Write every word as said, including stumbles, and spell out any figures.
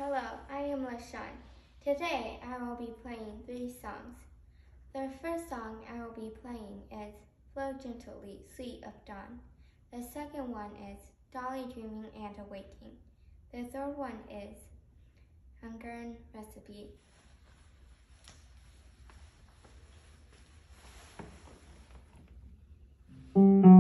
Hello, I am Jauh-Shiang. Today I will be playing three songs. The first song I will be playing is Flow Gently, Sweet of Dawn. The second one is Dolly Dreaming and Awaking. The third one is Hungarian Recipe. Thank you.